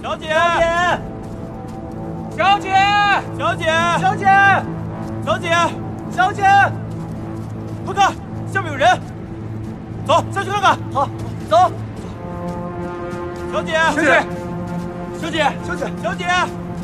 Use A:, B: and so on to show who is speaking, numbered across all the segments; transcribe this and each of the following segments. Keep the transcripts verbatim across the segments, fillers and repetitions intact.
A: 小姐，
B: 小姐，
A: 小姐，
B: 小姐，
A: 小姐，
B: 小姐，
A: 快看，下面有人！走，下去看看。
B: 好，走。
A: 小姐，
B: 小姐，
A: 小姐，
B: 小姐，
A: 小姐，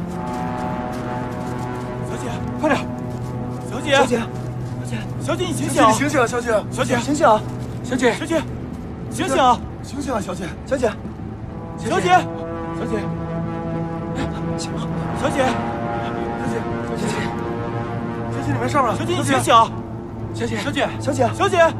A: 小姐，快点！小姐，
B: 小姐，
A: 小姐，小姐，你醒
B: 小姐，
A: 醒！
B: 你醒醒啊，小姐，
A: 小姐，
B: 醒醒啊，
A: 小姐，小姐，醒醒啊！
B: 醒醒啊，小姐，小姐，
A: 小姐，小姐，
B: 醒了，
A: 小姐，
B: 小姐，小姐，小姐，你没事吧？
A: 小姐，你醒醒！
B: 小姐，
A: 小姐，
B: 小姐，
A: 小姐。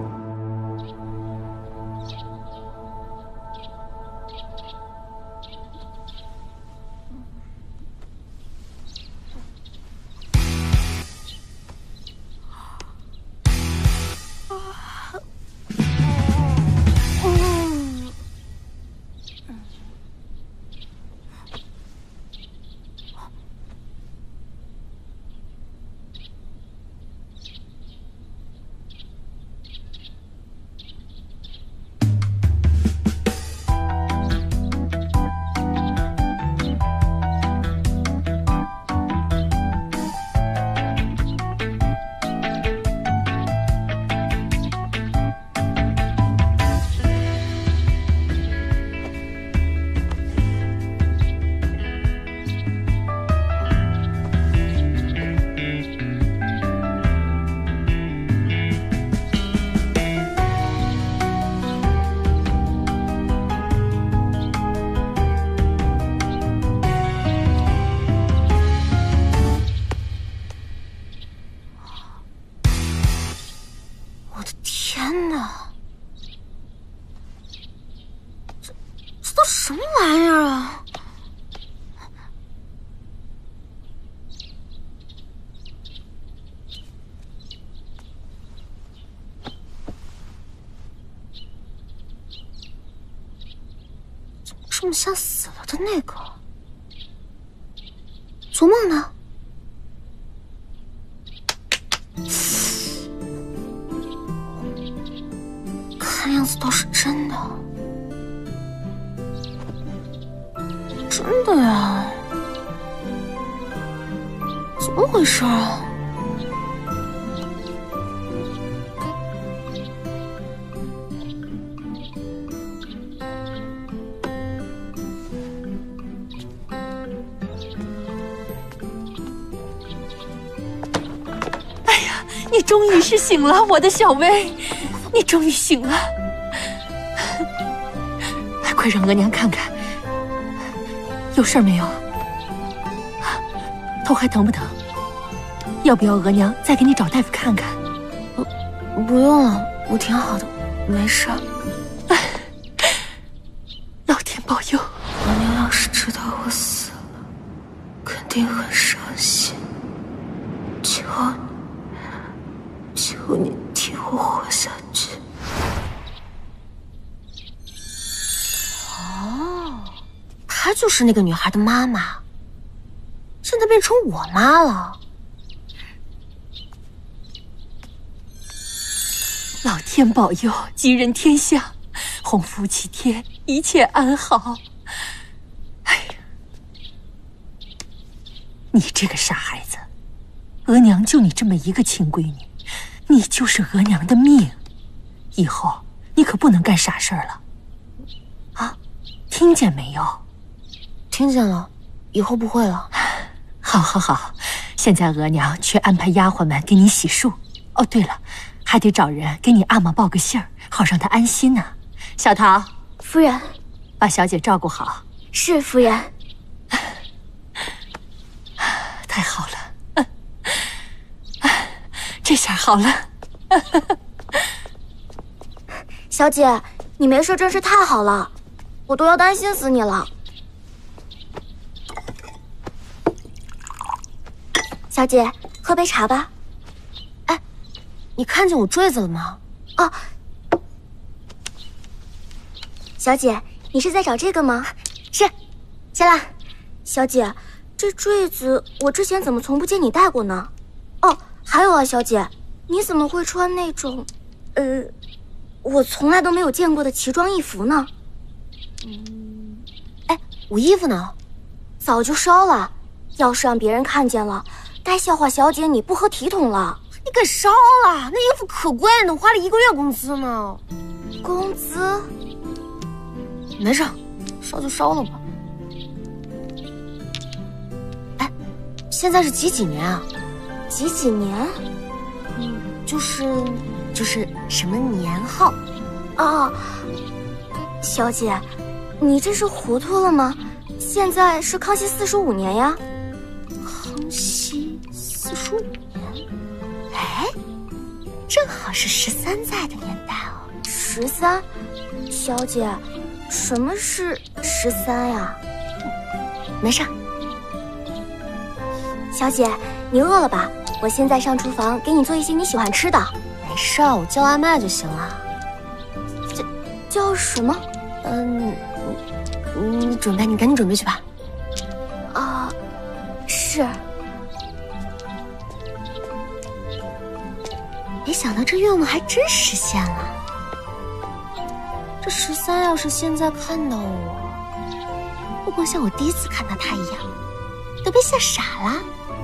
C: 这么像死了的那个，做梦呢？看样子倒是真的，真的呀？怎么回事啊？
D: 你终于是醒了，我的小薇，你终于醒了。快让额娘看看，有事儿没有？头还疼不疼？要不要额娘再给你找大夫看看？
C: 不，不用了，我挺好的，没事。
D: 老天保佑！
C: 额娘要是知道我死了，肯定很伤心。求你。求你替我活下去！哦，她就是那个女孩的妈妈，现在变成我妈了。
D: 老天保佑，吉人天相，鸿福齐天，一切安好。哎呀，你这个傻孩子，额娘就你这么一个亲闺女。你就是额娘的命，以后你可不能干傻事儿了，啊，听见没有？
C: 听见了，以后不会了。
D: 好，好，好，现在额娘去安排丫鬟们给你洗漱。哦，对了，还得找人给你阿玛报个信儿，好让她安心呢。小桃，
C: 夫人，
D: 把小姐照顾好。
C: 是夫人。
D: 太好了。这下好了，
C: 小姐，你没事真是太好了，我都要担心死你了。小姐，喝杯茶吧。哎，你看见我坠子了吗？哦，小姐，你是在找这个吗？是，谢啦。小姐，这坠子我之前怎么从不见你戴过呢？哦。还有啊，小姐，你怎么会穿那种，呃，我从来都没有见过的奇装异服呢？嗯，哎， 我衣服呢？早就烧了。要是让别人看见了，该笑话小姐你不合体统了。
E: 你给烧了，那衣服可贵呢，花了一个月工资呢。
C: 工资？
E: 没事，烧就烧了吧。哎，现在是几几年啊？
C: 几几年？
E: 嗯，就是就是什么年号？
C: 哦，小姐，你这是糊涂了吗？现在是康熙四十五年呀。
E: 康熙四十五年？哎，正好是十三在的年代哦。
C: 十三？小姐，什么是十三呀？
E: 没事。
C: 小姐，你饿了吧？我现在上厨房给你做一些你喜欢吃的。
E: 没事，我叫外卖就行了。
C: 叫叫什么？
E: 嗯，你你准备，你赶紧准备去吧。
C: 啊，是。
E: 没想到这愿望还真实现了。这十三要是现在看到我，会不会像我第一次看到他一样，都被吓傻了？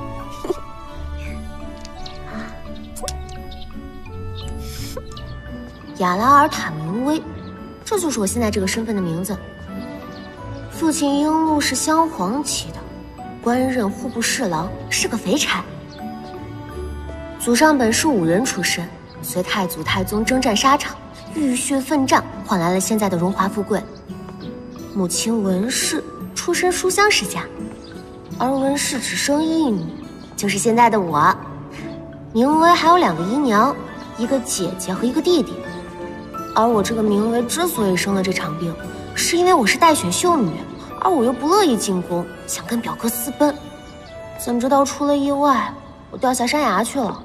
E: 雅拉尔塔明威，这就是我现在这个身份的名字。父亲英禄是镶黄旗的，官任户部侍郎，是个肥差。祖上本是武人出身，随太祖太宗征战沙场，浴血奋战，换来了现在的荣华富贵。母亲文氏出身书香世家，而文氏只生一女，就是现在的我。明威还有两个姨娘，一个姐姐和一个弟弟。而我这个明威之所以生了这场病，是因为我是待选秀女，而我又不乐意进宫，想跟表哥私奔。怎知道出了意外，我掉下山崖去了。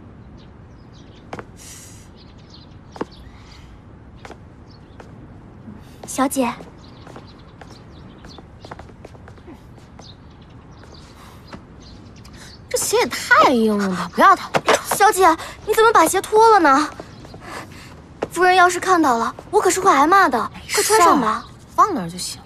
C: 小姐，
E: 这鞋也太硬了吧！不要它。
C: 小姐，你怎么把鞋脱了呢？夫人要是看到了，我可是会挨骂的。快穿上吧，
E: 放那儿就行。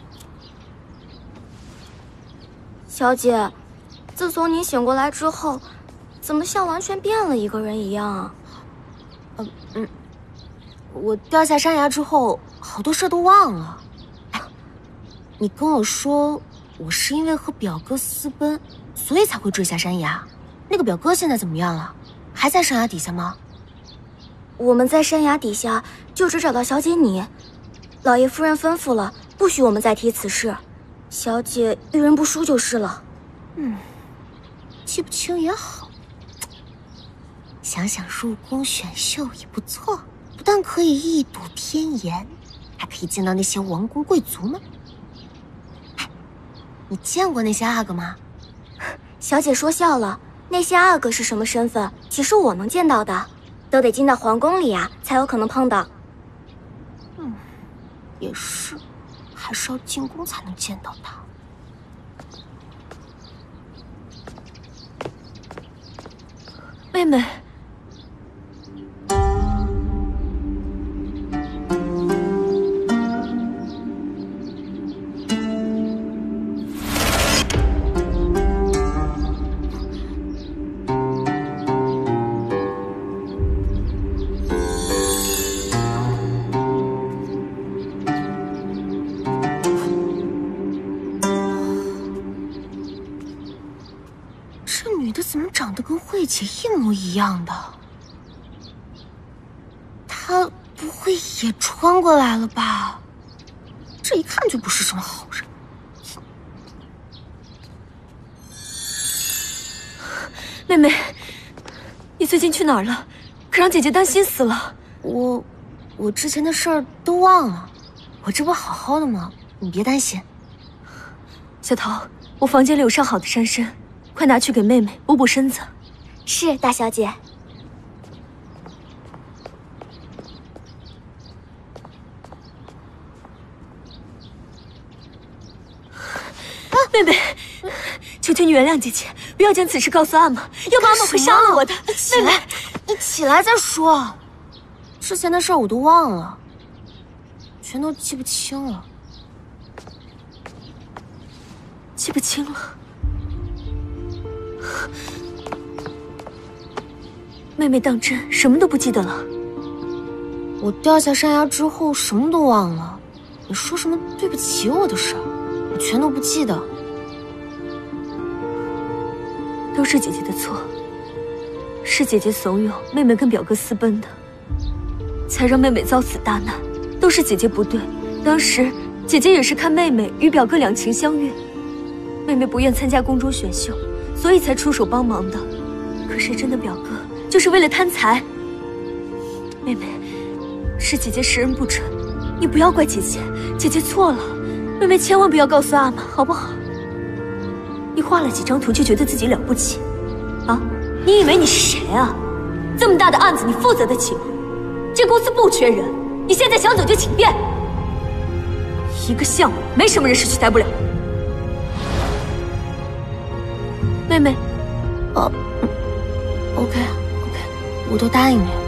C: 小姐，自从你醒过来之后，怎么像完全变了一个人一样啊？
E: 嗯嗯，我掉下山崖之后，好多事都忘了。你跟我说，我是因为和表哥私奔，所以才会坠下山崖。那个表哥现在怎么样了？还在山崖底下吗？
C: 我们在山崖底下就只找到小姐你，老爷夫人吩咐了，不许我们再提此事。小姐遇人不淑就是了。
E: 嗯，记不清也好。想想入宫选秀也不错，不但可以一睹天颜，还可以见到那些王公贵族们。哎，你见过那些阿哥吗？
C: 小姐说笑了，那些阿哥是什么身份？岂是我能见到的？都得进到皇宫里啊，才有可能碰到。
E: 嗯，也是，还是要进宫才能见到他。
D: 妹妹，
E: 怎么长得跟慧姐一模一样的？她不会也穿过来了吧？这一看就不是什么好人。
D: 妹妹，你最近去哪儿了？可让姐姐担心死了。
E: 我，我之前的事儿都忘了，我这不好好的吗？你别担心。
D: 小桃，我房间里有上好的山参。快拿去给妹妹补补身子。
C: 是，大小姐。
D: 啊，妹妹，求求你原谅姐姐，不要将此事告诉阿玛，要不阿玛会杀了我的。妹妹，
E: 你起来再说。之前的事我都忘了，全都记不清了。
D: 记不清了。妹妹当真什么都不记得了？
E: 我掉下山崖之后什么都忘了，你说什么对不起我的事儿，我全都不记得。
D: 都是姐姐的错，是姐姐怂恿妹妹跟表哥私奔的，才让妹妹遭此大难。都是姐姐不对，当时姐姐也是看妹妹与表哥两情相悦，妹妹不愿参加宫中选秀，所以才出手帮忙的。可谁真的表哥就是为了贪财。妹妹，是姐姐识人不准，你不要怪姐姐，姐姐错了。妹妹千万不要告诉阿玛，好不好？你画了几张图就觉得自己了不起，啊？你以为你是谁啊？这么大的案子你负责得起吗？这公司不缺人，你现在想走就请便。一个项目没什么人是取代不了。妹妹，
E: 哦、嗯、，OK OK， 我都答应你。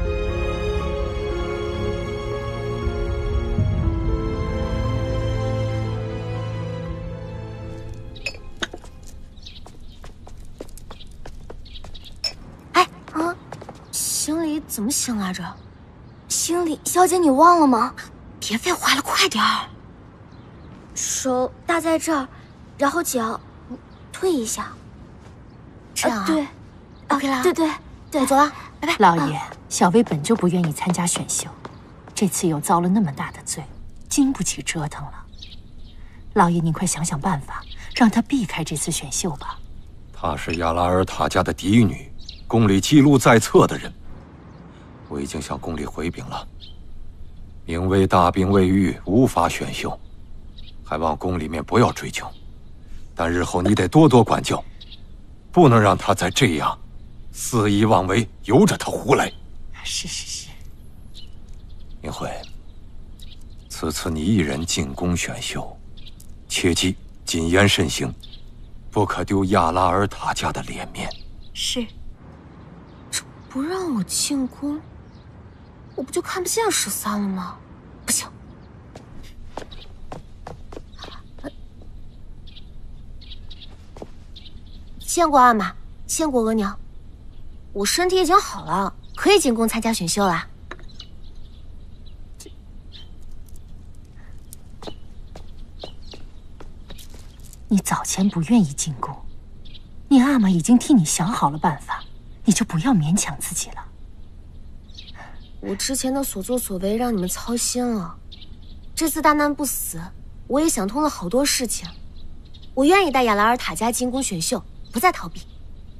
E: 哎啊，行李怎么行来着？
C: 行李，小姐你忘了吗？
E: 别废话了，快点儿！
C: 手搭在这儿，然后脚退一下。
E: 这样啊？
C: 对
E: ，OK 啦。
C: 对对对，
E: 我走了，拜拜。
D: 老爷，小薇本就不愿意参加选秀，这次又遭了那么大的罪，经不起折腾了。老爷，您快想想办法，让她避开这次选秀吧。
F: 她是亚拉尔塔家的嫡女，宫里记录在册的人。我已经向宫里回禀了，因为大病未愈，无法选秀，还望宫里面不要追究。但日后你得多多管教，不能让她再这样肆意妄为，由着她胡来。
D: 是是是。
F: 明慧，此次你一人进宫选秀，切记谨言慎行，不可丢亚拉尔塔家的脸面。
D: 是。
E: 这不让我进宫，我不就看不见十三了吗？不行。见过阿玛，见过额娘，我身体已经好了，可以进宫参加选秀啦。
D: 你早前不愿意进宫，你阿玛已经替你想好了办法，你就不要勉强自己了。
E: 我之前的所作所为让你们操心了，这次大难不死，我也想通了好多事情。我愿意带亚拉尔塔家进宫选秀，不再逃避。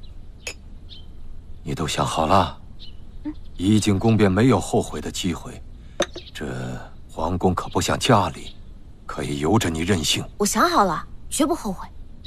F: 你都想好了？嗯，一进宫便没有后悔的机会。这皇宫可不像家里，可以由着你任性。
E: 我想好了，绝不后悔。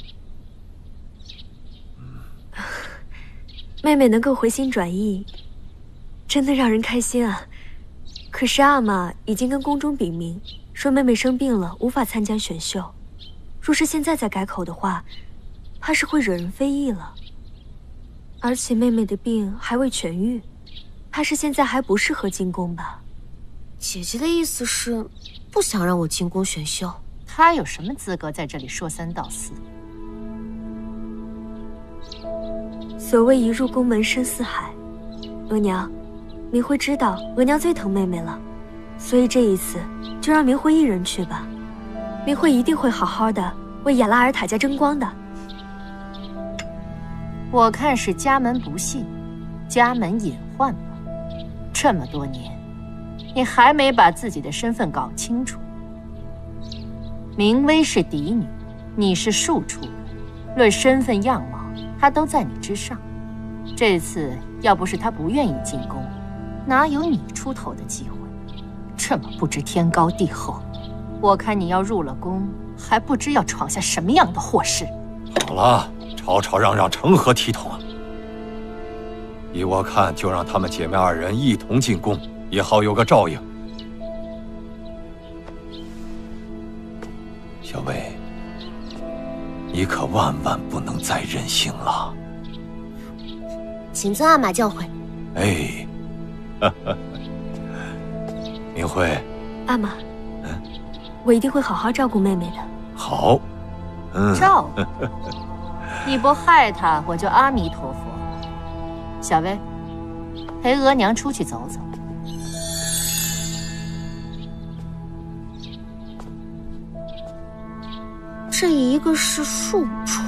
D: 嗯、妹妹能够回心转意，真的让人开心啊。可是阿玛已经跟宫中禀明，说妹妹生病了，无法参加选秀。若是现在再改口的话，怕是会惹人非议了。而且妹妹的病还未痊愈，怕是现在还不适合进宫吧。
E: 姐姐的意思是不想让我进宫选秀？
D: 她有什么资格在这里说三道四？所谓一入宫门深似海，额娘，明辉知道额娘最疼妹妹了，所以这一次就让明辉一人去吧。明辉一定会好好的为亚拉尔塔家争光的。我看是家门不幸，家门隐患吧。这么多年，你还没把自己的身份搞清楚。明薇是嫡女，你是庶出，论身份样貌，她都在你之上。这次要不是她不愿意进宫，哪有你出头的机会？这么不知天高地厚，我看你要入了宫，还不知要闯下什么样的祸事。
F: 好了，吵吵嚷嚷成何体统啊！依我看，就让她们姐妹二人一同进宫，也好有个照应。小薇，你可万万不能再任性了。
E: 谨遵阿玛教诲。
F: 哎，哈哈。明慧，
D: 阿玛，
F: 嗯，
D: 我一定会好好照顾妹妹的。
F: 好，
D: 照顾。你不害他，我就阿弥陀佛。小薇，陪额娘出去走走。
E: 这一个是庶出，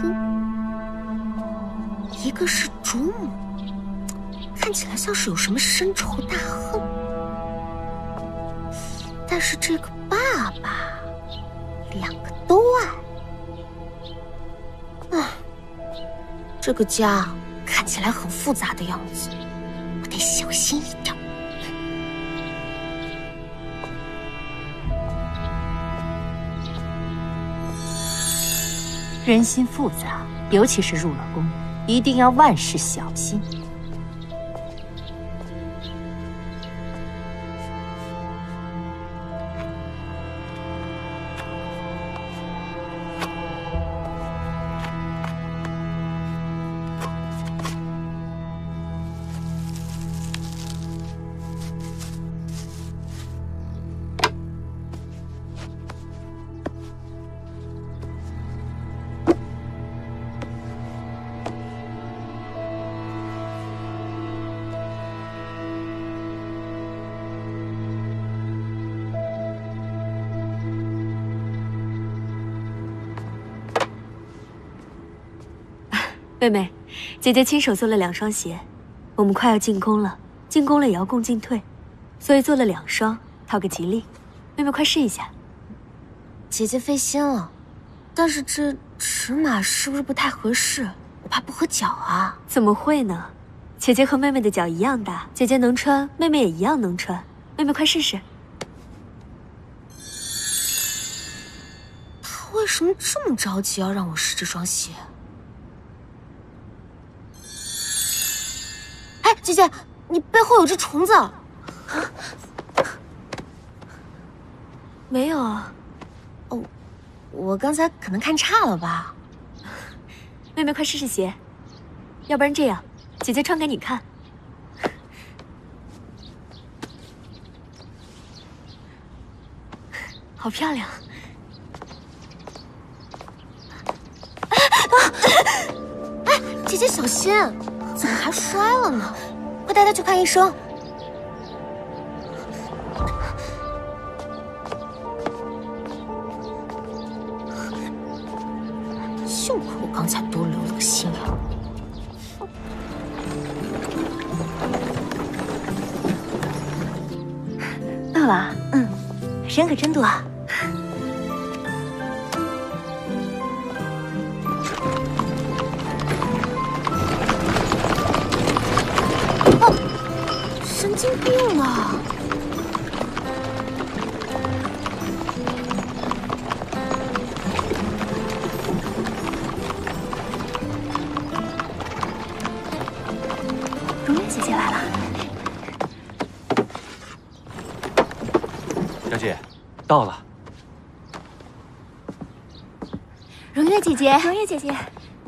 E: 一个是主母，看起来像是有什么深仇大恨。但是这个爸爸，两个都爱。唉，这个家看起来很复杂的样子，我得小心一点。
D: 人心复杂，尤其是入了宫，一定要万事小心。
G: 妹妹，姐姐亲手做了两双鞋，我们快要进宫了，进宫了也要共进退，所以做了两双，讨个吉利。妹妹快试一下。
E: 姐姐费心了，但是这尺码是不是不太合适？我怕不合脚啊。
G: 怎么会呢？姐姐和妹妹的脚一样大，姐姐能穿，妹妹也一样能穿。妹妹快试试。
E: 她为什么这么着急要让我试这双鞋？哎，姐姐，你背后有只虫子。
G: 没有啊。
E: 哦，我刚才可能看差了吧。
G: 妹妹快试试鞋，要不然这样，姐姐穿给你看。好漂亮。
E: 哎，姐姐小心，怎么还摔了呢？快带她去看医生。幸亏我刚才多留了个心眼。
G: 到了，嗯，人可真多啊。
E: 神经病啊！
G: 荣月姐姐来了。
A: 小姐，到了。
G: 荣月姐姐，荣月姐姐，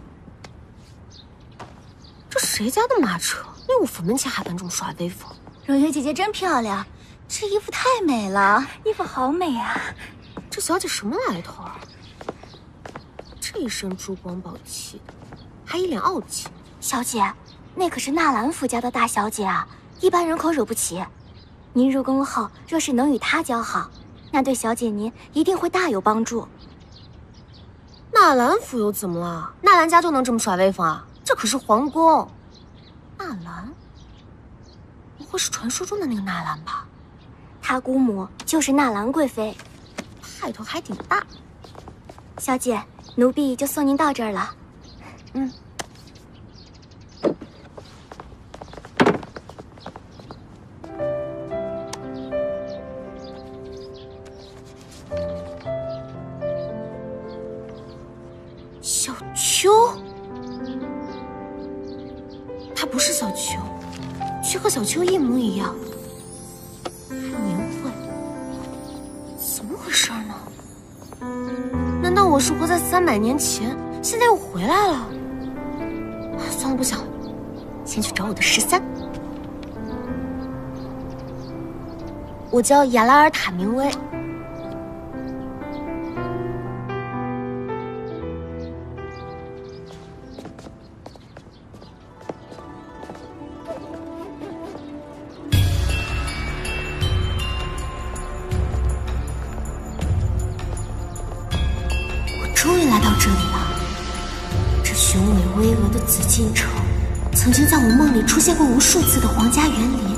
E: 这谁家的马车？离我府门前还敢这么耍威风？
C: 荣月姐姐真漂亮，这衣服太美了，
G: 衣服好美啊！
E: 这小姐什么来头啊？这一身珠光宝气的，还一脸傲气。
C: 小姐，那可是纳兰府家的大小姐啊，一般人可惹不起。您入宫后，若是能与她交好，那对小姐您一定会大有帮助。
E: 纳兰府又怎么了？纳兰家就能这么耍威风啊？这可是皇宫。纳兰，不会是传说中的那个纳兰吧？
C: 她姑母就是纳兰贵妃，
E: 派头还挺大。
C: 小姐，奴婢就送您到这儿了。
E: 嗯。小秋，她不是小秋，却和小秋一模一样。开年会，怎么回事呢？难道我是活在三百年前，现在又回来了？算了，不想了，先去找我的十三。我叫雅拉尔塔明威。 这里了。这雄伟巍峨的紫禁城，曾经在我梦里出现过无数次的皇家园林。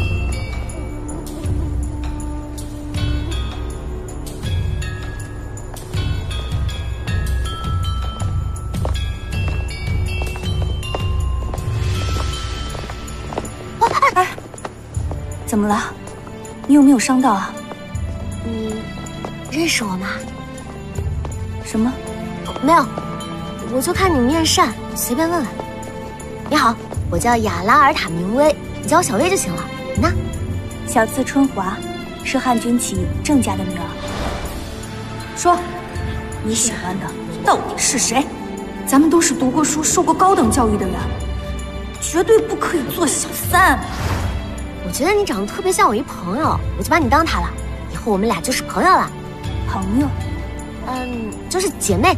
G: 哎，怎么了？你有没有伤到啊？
E: 你认识我吗？
G: 什么？
E: 哦、没有，我就看你面善，随便问问。你好，我叫雅拉尔塔明威，你叫我小薇就行了。你呢？
G: 小字春华，是汉军旗郑家的女儿。说，你喜欢的到底是谁？咱们都是读过书、受过高等教育的人，绝对不可以做小三。
E: 我觉得你长得特别像我一朋友，我就把你当他了。以后我们俩就是朋友了。
G: 朋友？
E: 嗯，就是姐妹。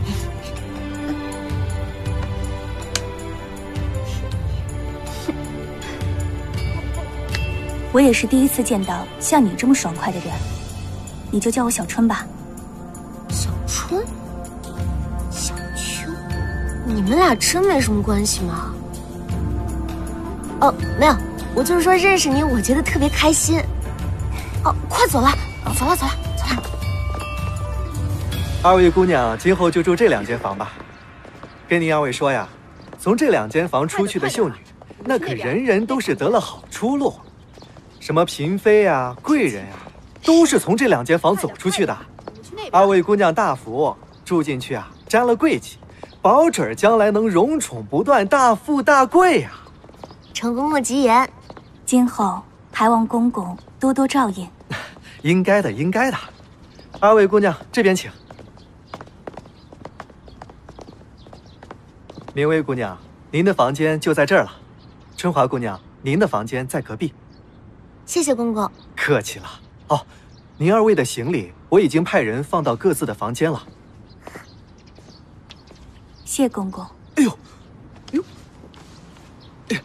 G: 我也是第一次见到像你这么爽快的人，你就叫我小春吧。
E: 小春？小秋？你们俩真没什么关系吗？哦，没有，我就是说认识你，我觉得特别开心。哦，快走了，走了，走了，走了。
B: 二位姑娘，今后就住这两间房吧。跟您二位说呀，从这两间房出去的秀女，那可人人都是得了好出路。什么嫔妃呀、贵人呀，都是从这两间房走出去的。二位姑娘大福，住进去啊，沾了贵气，保准将来能荣宠不断，大富大贵呀。
E: 陈公公吉言，
G: 今后还望公公多多照应。
B: 应该的，应该的。二位姑娘这边请。明薇姑娘，您的房间就在这儿了。春华姑娘，您的房间在隔壁。
E: 谢谢公公。
B: 客气了。哦，您二位的行李我已经派人放到各自的房间了。
G: 谢公公。
B: 哎呦，哎呦，哎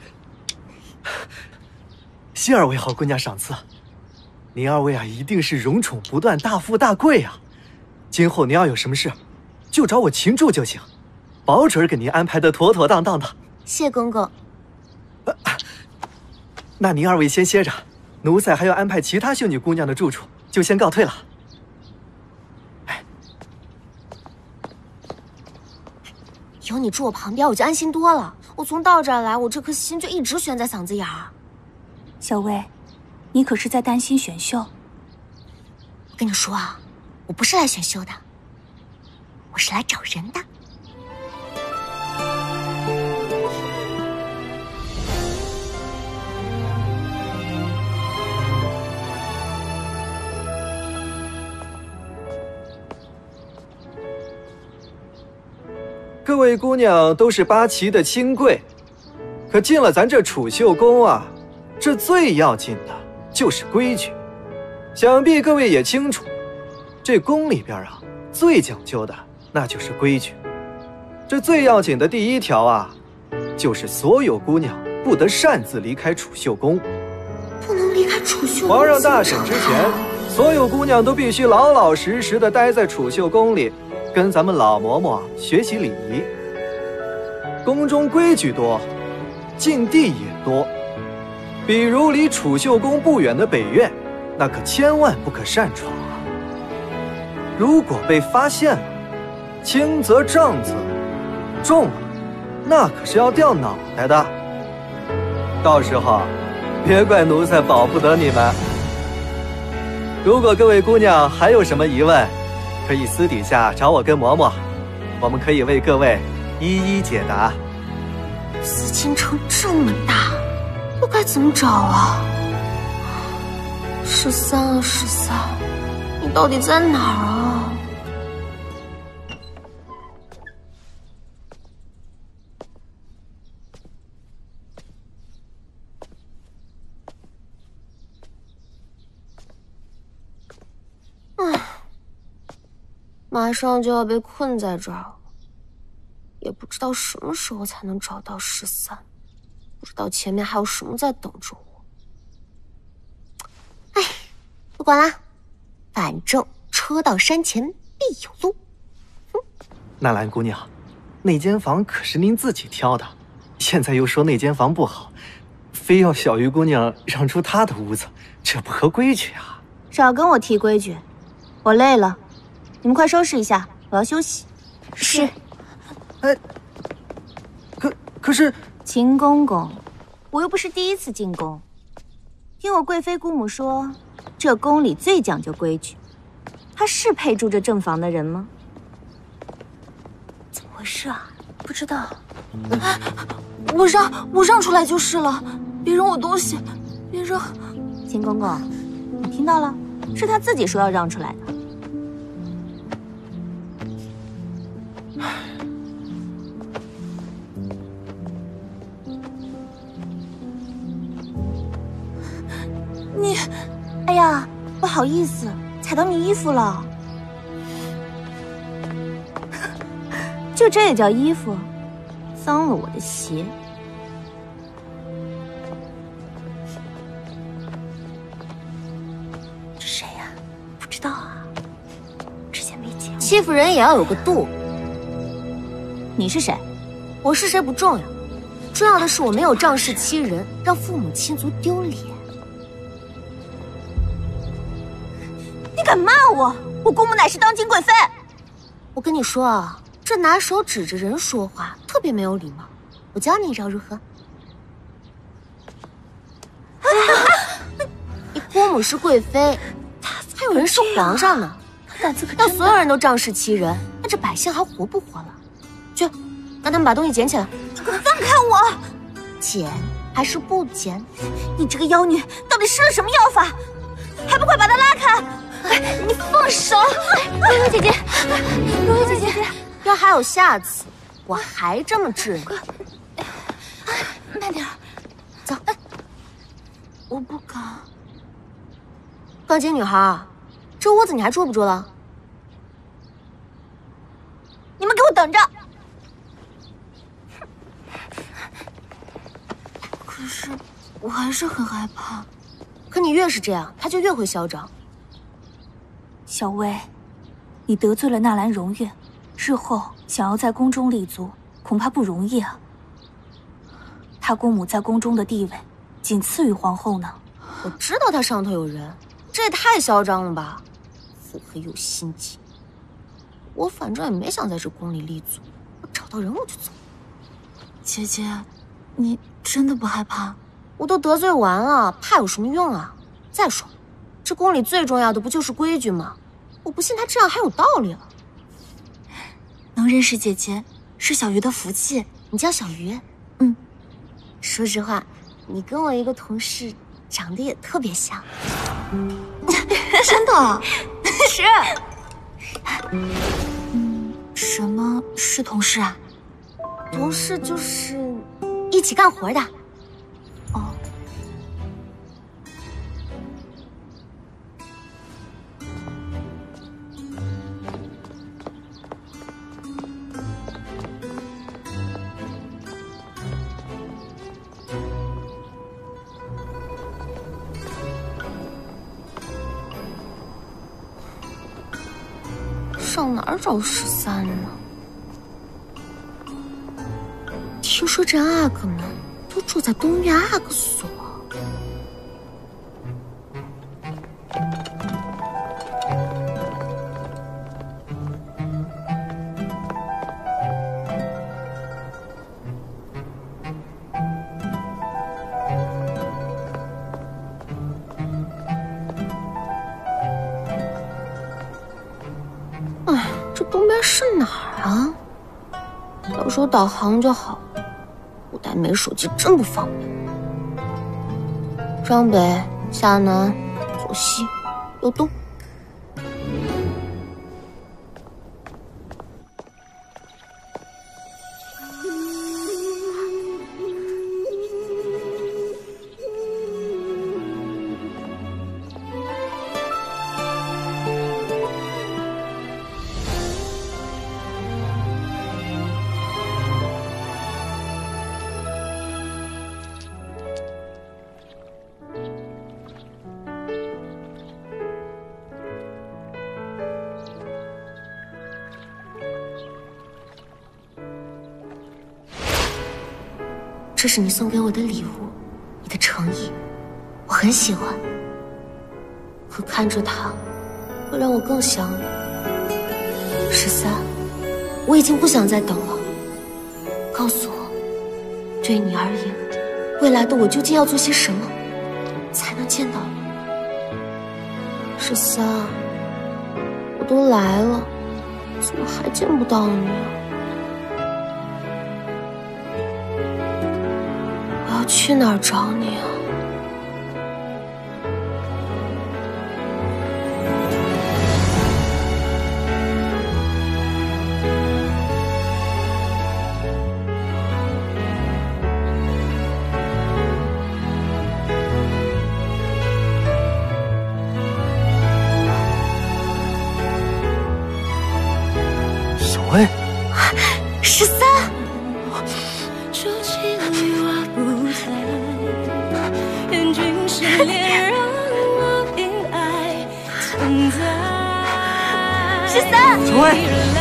B: 谢二位好姑娘赏赐。您二位啊，一定是荣宠不断，大富大贵啊！今后您要有什么事，就找我秦柱就行，保准给您安排的妥妥当当的。
E: 谢公公。
B: 呃、那您二位先歇着。奴才还要安排其他秀女姑娘的住处，就先告退了。哎，
E: 有你住我旁边，我就安心多了。我从到这儿来，我这颗心就一直悬在嗓子眼儿。
G: 小薇，你可是在担心选秀？
E: 我跟你说啊，我不是来选秀的，我是来找人的。
B: 各位姑娘都是八旗的亲贵，可进了咱这储秀宫啊，这最要紧的就是规矩。想必各位也清楚，这宫里边啊，最讲究的那就是规矩。这最要紧的第一条啊，就是所有姑娘不得擅自离开储秀宫。
E: 不能离开储秀宫。
B: 皇上大审之前，所有姑娘都必须老老实实的待在储秀宫里，跟咱们老嬷嬷学习礼仪。宫中规矩多，禁地也多。比如离储秀宫不远的北院，那可千万不可擅闯啊！如果被发现了，轻则杖子，重了那可是要掉脑袋的。到时候别怪奴才保不得你们。如果各位姑娘还有什么疑问，可以私底下找我跟嬷嬷，我们可以为各位一一解答。
E: 紫禁城这么大，我该怎么找啊？十三啊十三，你到底在哪儿啊？唉，马上就要被困在这儿了，也不知道什么时候才能找到十三，不知道前面还有什么在等着我。唉，不管啦，反正车到山前必有路。哼。
B: 纳兰姑娘，那间房可是您自己挑的，现在又说那间房不好，非要小鱼姑娘让出她的屋子，这不合规矩啊！
G: 少跟我提规矩，我累了，你们快收拾一下，我要休息。
C: 是。
B: 哎，可可是，
G: 秦公公，我又不是第一次进宫，听我贵妃姑母说，这宫里最讲究规矩，她是配住这正房的人吗？
C: 怎么回事啊？不知道。
G: 哎，我让我让出来就是了，别扔我东西，别扔。秦公公，你听到了？是他自己说要让出来的。你，哎呀，不好意思，踩到你衣服了。就这也叫衣服？脏了我的鞋。
C: 这谁呀？不知道啊，之前没见过。
E: 欺负人也要有个度。
G: 你是谁？
E: 我是谁不重要，重要的是我没有仗势欺人，让父母亲族丢脸。
G: 你敢骂我？我姑母乃是当今贵妃。
E: 我跟你说啊，这拿手指着人说话特别没有礼貌。我教你一招如何？你姑母是贵妃，还有人是皇上呢。要所有人都仗势欺人，那这百姓还活不活了？去，让他们把东西捡起来。
G: 你快放开我！
E: 捡还是不捡？
G: 你这个妖女到底施了什么妖法？还不快把她拉开！哎，你放手！
C: 柔柔姐姐，柔柔姐姐，
E: 要还有下次，我还这么治你。
C: 慢点儿，
E: 走。
C: 我不敢。
E: 钢筋女孩，这屋子你还住不住了？
G: 你们给我等着！
C: 可是我还是很害怕。
E: 可你越是这样，他就越会嚣张。
G: 小薇，你得罪了纳兰荣月，日后想要在宫中立足，恐怕不容易啊。他姑母在宫中的地位，仅次于皇后呢。
E: 我知道他上头有人，这也太嚣张了吧！腹黑又心机。我反正也没想在这宫里立足，我找到人我就走。
C: 姐姐，你真的不害怕？
E: 我都得罪完了，怕有什么用啊？再说，这宫里最重要的不就是规矩吗？我不信他这样还有道理了。
C: 能认识姐姐是小鱼的福气。
E: 你叫小鱼？
C: 嗯。
E: 说实话，你跟我一个同事长得也特别像。
C: 真的？
E: 是。
C: 嗯，什么是同事啊？
E: 同事就是一起干活的。
C: 哦。
E: 上哪儿找十三呢？听说这阿哥们都住在东院阿哥所。哎，这东边是哪儿啊？到时候导航就好。古代没手机真不方便。张北、下南、左西、右东。 这是你送给我的礼物，你的诚意，我很喜欢。可看着它，会让我更想你。十三，我已经不想再等了。告诉我，对你而言，未来的我究竟要做些什么，才能见到你？十三，我都来了，怎么还见不到你啊？我要去哪儿找你啊？
B: 喂，
E: 十三，
C: 十三，
B: 小薇，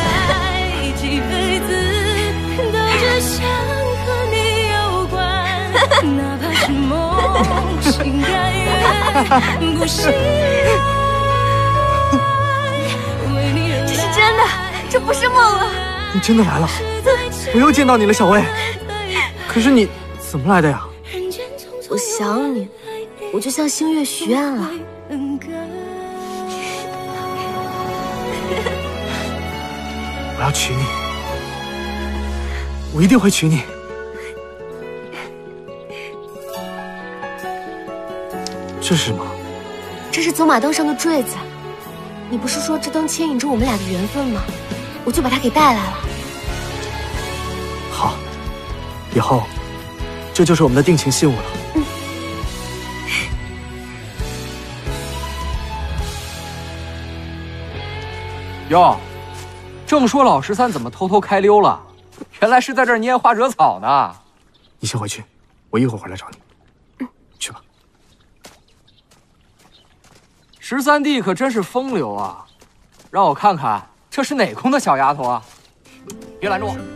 C: 这是真的。这不是梦了，
B: 你真的来了，我又见到你了，小薇。可是你怎么来的呀？
E: 我想你，我就向星月许愿了。
B: 我要娶你，我一定会娶你。这是什么？
E: 这是走马灯上的坠子。你不是说这灯牵引着我们俩的缘分吗？我就把它给带来了。
B: 好，以后这就是我们的定情信物了。
E: 嗯。
H: 哟，正说老十三怎么偷偷开溜了，原来是在这儿拈花惹草呢。
B: 你先回去，我一会儿回来找你。嗯，去吧。
H: 十三弟可真是风流啊，让我看看。这是哪宫的小丫头啊？别拦着我！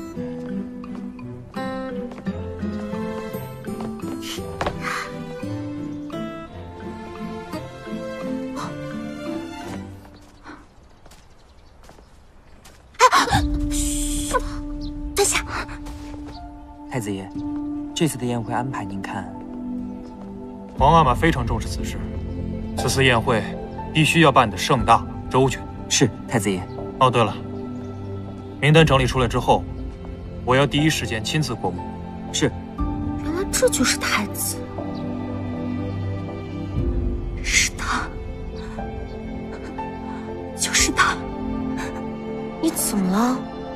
E: 嘘，蹲下。
I: 太子爷，这次的宴会安排您看？
J: 皇阿玛非常重视此事，此次宴会必须要办得盛大周全。
I: 是，太子爷。
J: 哦，对了，名单整理出来之后，我要第一时间亲自过目。
I: 是。
E: 原来这就是太子，是他，就是他。你怎么了？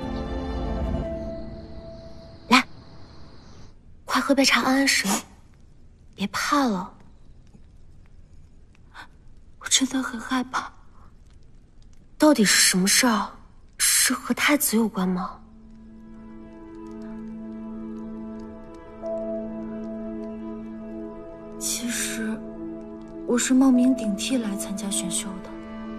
E: 来，快喝杯茶安安神，别怕了。
G: 我真的很害怕。
E: 到底是什么事儿？是和太子有关吗？
G: 其实，我是冒名顶替来参加选秀的。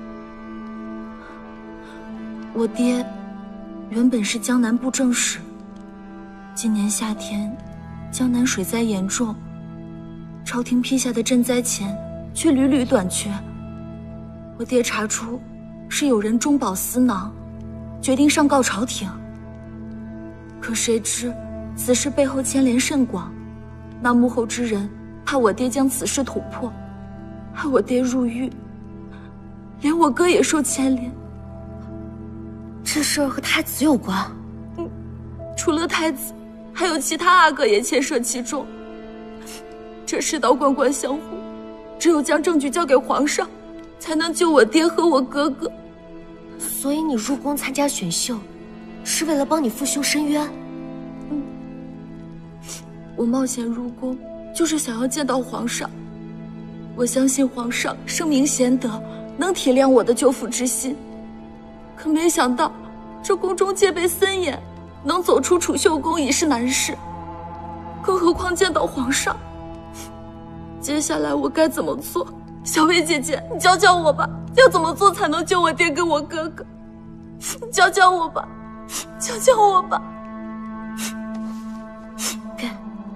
G: 我爹原本是江南布政使，今年夏天江南水灾严重，朝廷批下的赈灾钱却屡屡短缺。我爹查出是有人中饱私囊，决定上告朝廷。可谁知此事背后牵连甚广，那幕后之人怕我爹将此事捅破，害我爹入狱，连我哥也受牵连。
E: 这事儿和太子有关？
G: 嗯，除了太子，还有其他阿哥也牵涉其中。这世道官官相护，只有将证据交给皇上，才能救我爹和我哥哥。
E: 所以你入宫参加选秀，是为了帮你父兄伸冤？
G: 嗯，我冒险入宫，就是想要见到皇上。我相信皇上圣明贤德，能体谅我的救父之心。可没想到，这宫中戒备森严，能走出储秀宫已是难事，更何况见到皇上。接下来我该怎么做？小薇姐姐，你教教我吧，要怎么做才能救我爹跟我哥哥？教教我吧，教教我吧。
E: 给，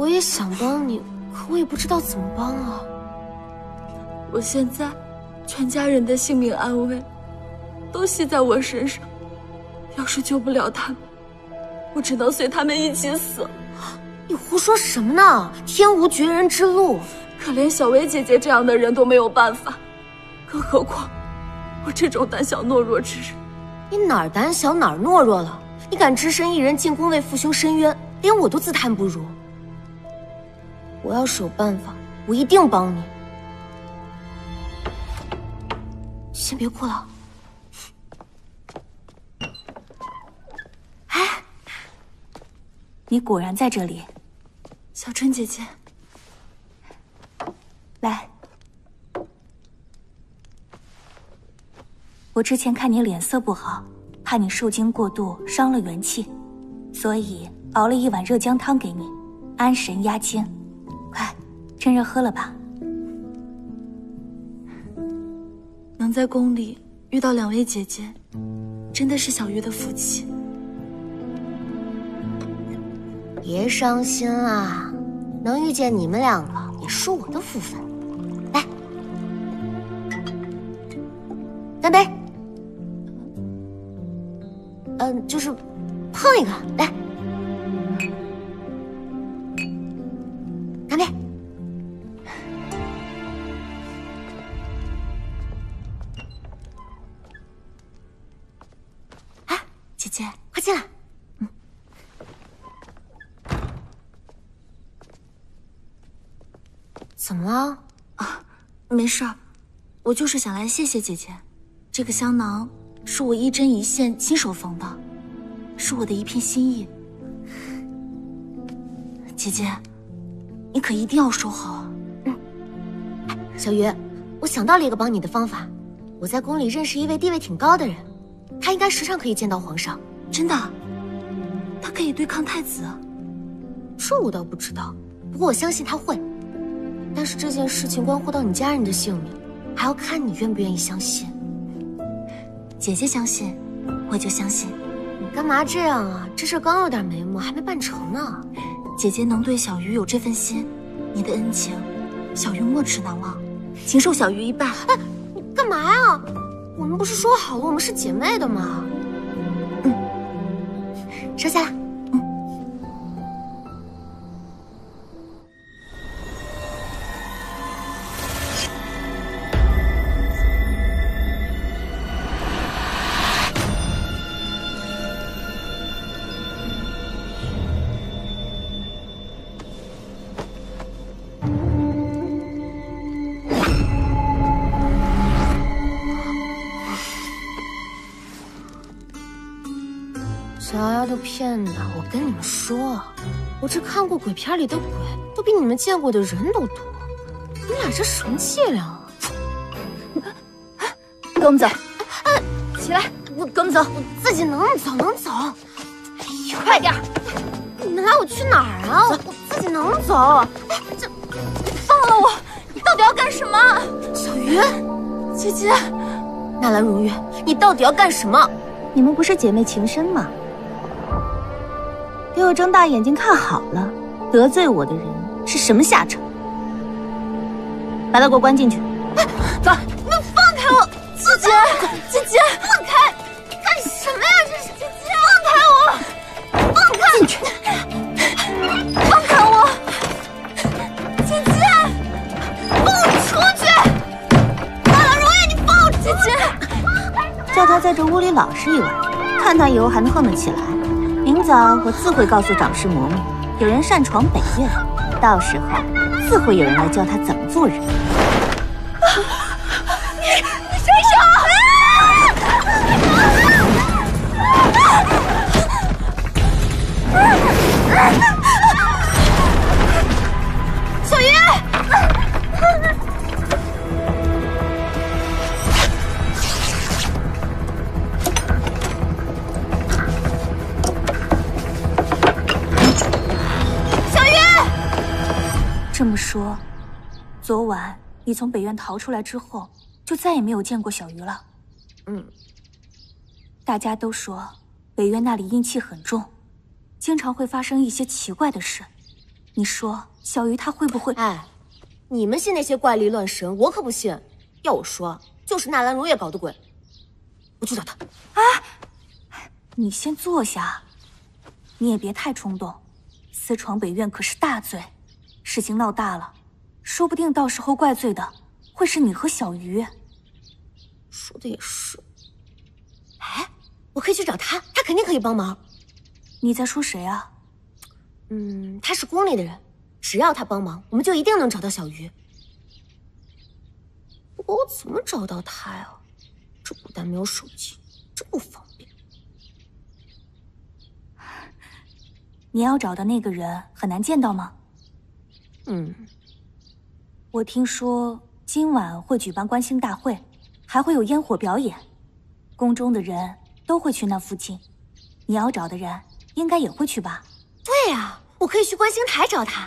E: 我也想帮你，可我也不知道怎么帮啊。
G: 我现在全家人的性命安危都系在我身上，要是救不了他们，我只能随他们一起死。
E: 你胡说什么呢？天无绝人之路。
G: 可连小薇姐姐这样的人都没有办法，更何况我这种胆小懦弱之人。
E: 你哪儿胆小哪儿懦弱了？你敢只身一人进宫为父兄申冤，连我都自叹不如。我要是有办法，我一定帮你。先别哭了。
G: 哎， 你果然在这里，小春姐姐。来，我之前看你脸色不好，怕你受惊过度伤了元气，所以熬了一碗热姜汤给你，安神压惊。快，趁热喝了吧。能在宫里遇到两位姐姐，真的是小鱼的福气。
E: 别伤心啊，能遇见你们两个也是我的福分。来，干杯。嗯，就是碰一个，来，干杯。哎，姐姐，快进来。嗯。怎么了？
G: 啊，没事儿，我就是想来谢谢姐姐。这个香囊是我一针一线亲手缝的，是我的一片心意。姐姐，你可一定要收好啊。
E: 嗯。哎，小鱼，我想到了一个帮你的方法。我在宫里认识一位地位挺高的人，他应该时常可以见到皇上。
G: 真的？他可以对抗太子？
E: 这我倒不知道，不过我相信他会。但是这件事情关乎到你家人的性命，还要看你愿不愿意相信。
G: 姐姐相信，我就相信。
E: 你干嘛这样啊？这事刚有点眉目，还没办成呢。
G: 姐姐能对小鱼有这份心，你的恩情，小鱼没齿难忘，请受小鱼一拜。
E: 哎，你干嘛呀？我们不是说好了我们是姐妹的吗？嗯，收下来。小丫头片的，我跟你们说，我这看过鬼片里的鬼，都比你们见过的人都多。你俩这什么气量啊？
G: 跟我们走。哎，起来，我跟我们走，
E: 我自己能走能走。
G: 哎呀，快点！
E: 你们拉我去哪儿啊？我我自己能走。哎，这
G: 放了我！你到底要干什么？
E: 小鱼，
G: 姐姐，
E: 纳兰如玉，你到底要干什么？
G: 你们不是姐妹情深吗？给我睁大眼睛看好了，得罪我的人是什么下场？把他给我关进去！
E: 哎，走！你们放开我！姐姐，姐姐，放开！干什么呀？这是姐姐，放开我！放开！进去！
G: 放开我！
E: 姐姐，放我出去！纳兰如玉，你放我出去！
G: 姐姐，叫他在这屋里老实一晚，看他以后还能横得起来。明早我自会告诉掌事嬷嬷，有人擅闯北院，到时候自会有人来教他怎么做人。
E: 你你谁手？小鱼！
G: 这么说，昨晚你从北院逃出来之后，就再也没有见过小鱼了。
E: 嗯，
G: 大家都说北院那里阴气很重，经常会发生一些奇怪的事。 你说小鱼她会不会？
E: 哎，你们信那些怪力乱神，我可不信。要我说，就是纳兰如也搞的鬼。我去找他。
G: 啊！你先坐下，你也别太冲动。私闯北院可是大罪，事情闹大了，说不定到时候怪罪的会是你和小鱼。
E: 说的也是。哎，我可以去找他，他肯定可以帮忙。
G: 你在说谁啊？
E: 嗯，他是宫里的人，只要他帮忙，我们就一定能找到小鱼。不过我怎么找到他呀？这古代没有手机，真不方便。
G: 你要找的那个人很难见到吗？
E: 嗯，
G: 我听说今晚会举办观星大会，还会有烟火表演，宫中的人都会去那附近。你要找的人应该也会去吧？
E: 对呀，我可以去观星台找他。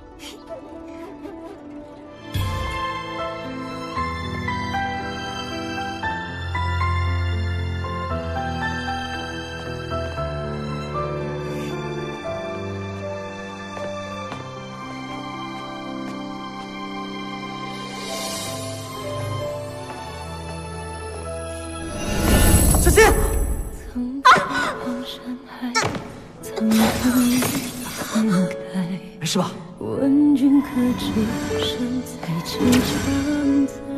B: 小心！没事吧？问君可知身在情常在，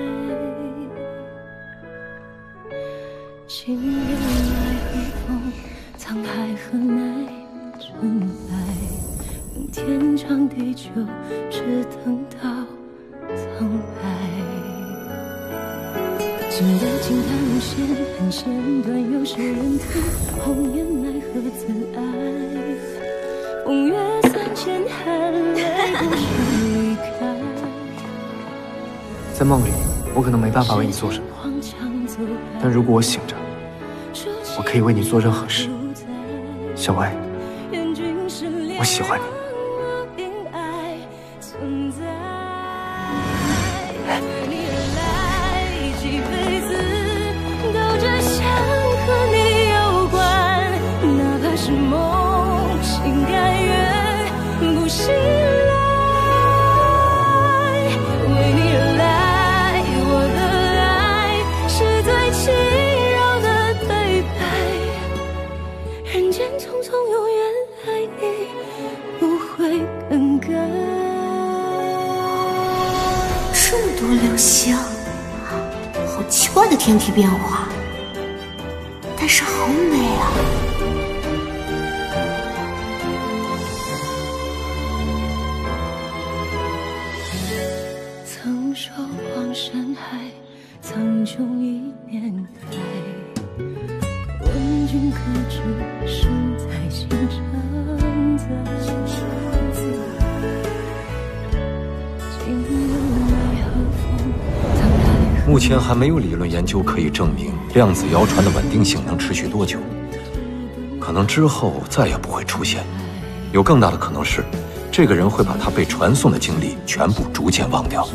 B: 情缘来和风，沧海何奈成败，问天长地久，只等到苍白。情的情淡无限，很线断，有些人听红颜奈何自爱，风月三千，含泪不舍离开。
K: 在梦里，我可能没办法为你做什么，但如果我醒着，我可以为你做任何事。小薇，我喜欢你。是梦，心甘愿不醒来，为你而来，我的爱是最轻柔的对白。人间匆匆，永远爱你，不会更改。
E: 这么多流星，好奇怪的天体变化，但是好美啊！
B: 山海苍穹一念开，问君可知身在心常在，情缘奈何风，沧海。
F: 目前还没有理论研究可以证明量子谣传的稳定性能持续多久，可能之后再也不会出现。有更大的可能是，这个人会把他被传送的经历全部逐渐忘掉。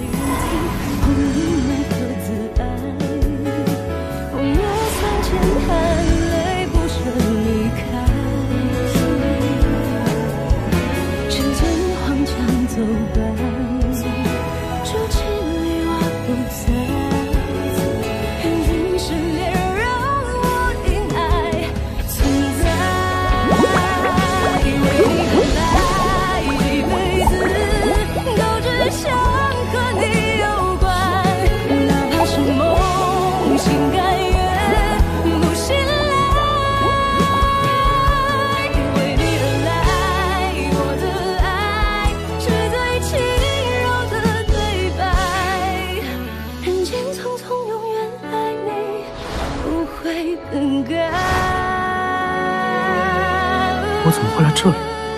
K: 我怎么会来这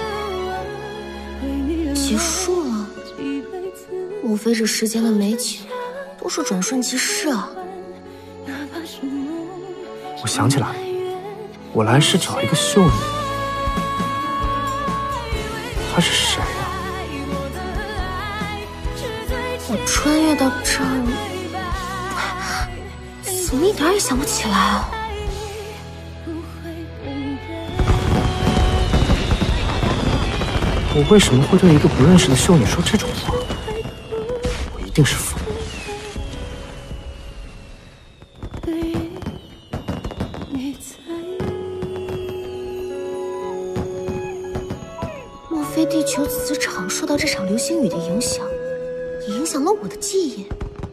K: 里？
E: 结束了，莫非这世间的美景都是转瞬即逝啊？
K: 我想起来了，我来是找一个秀女，她是谁啊？
E: 我穿越到这儿，怎么一点也想不起来啊？
K: 我
B: 我为什么会对一个不认识的秀女说这种话？我一定是疯了。
E: 莫非地球磁场受到这场流星雨的影响，也影响了我的记忆？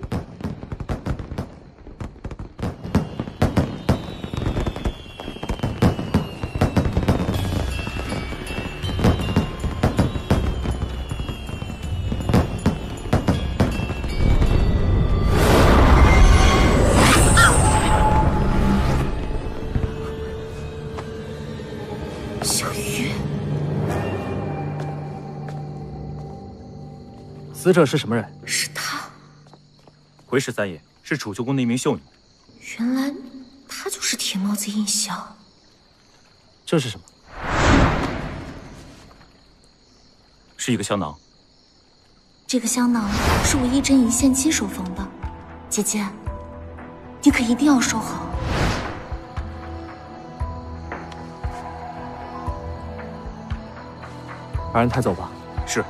B: 死者是什么人？
E: 是他。
J: 回十三爷是储秀宫的一名秀女。
E: 原来他就是铁帽子印象。
B: 这是什么？
J: 是一个香囊。
G: 这个香囊是我一针一线亲手缝的，姐姐，你可一定要收好。
B: 把人抬走吧。
J: 是。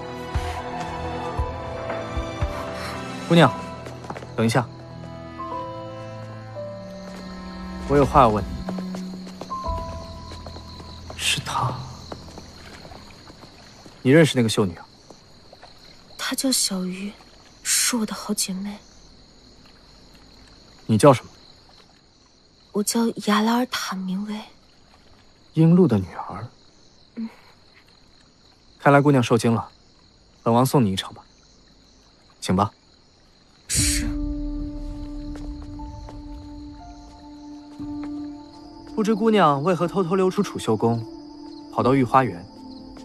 B: 姑娘，等一下，我有话要问你。是她？你认识那个秀女啊？
E: 她叫小鱼，是我的好姐妹。
B: 你叫什么？
E: 我叫雅拉尔塔明薇。
B: 英露的女儿。
E: 嗯。
B: 看来姑娘受惊了，本王送你一程吧。请吧。
E: 是。
B: 不知姑娘为何偷偷溜出储秀宫，跑到御花园？